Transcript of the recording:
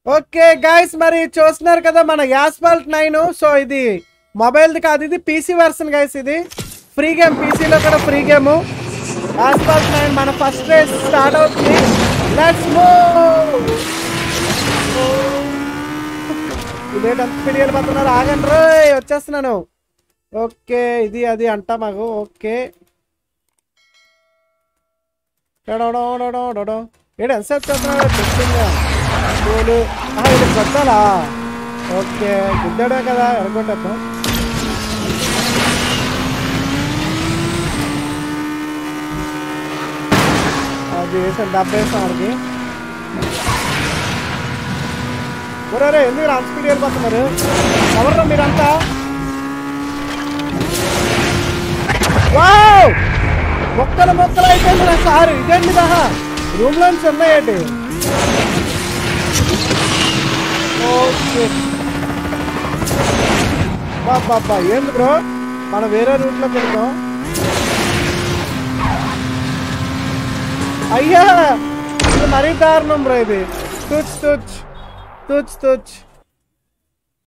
Okay guys, మరి చూస్తున్నారు కదా మన యాస్ఫాల్ట్ 9. సో ఇది మొబైల్ది కాదు, ఇది పీసీ వర్షన్ గైస్. ఇది ఫ్రీ గేమ్, పీసీలో కూడా ఫ్రీ గేమ్. యాస్ఫాల్ట్ 9 మన ఫస్ట్ రేస్ స్టార్ట్ అవుతుంది. Let's move. ఇదేంటి అంత స్పీడ్ వెళ్ళిపోతున్నారు? ఆగండి రోయ్, వచ్చేస్తున్నాను. ఓకే, ఇది అది అంట మాకు. ఓకే ఏడు ఎంతసేపు చేస్తున్నాడు చెప్పింది స్కూలు. ఇది కొట్టాలా? ఓకే, గుద్దాడే కదా, ఎరగొట్టేద్దాం. అది వేసాను, 70 వేసాం వాడికి. ఒరే ఎందుకు అంత స్పీడ్ వెళ్ళిపోతున్నారు? ఎవరు మీరంతా? వావ్, మొక్కలు మొక్కలు అయిపోయింది నా సారు. ఇదేంటి దహా రూమ్ లోంచి ఉన్నాయేంటి? ఓకే బాబా, ఏంది బ్రో, మనం వేరే రూట్లోకి వెళ్తాం. అయ్యా, ఇది మరీ దారుణం బ్రో. ఇది తుచ్ తుచ్ తుచ్ తుచ్.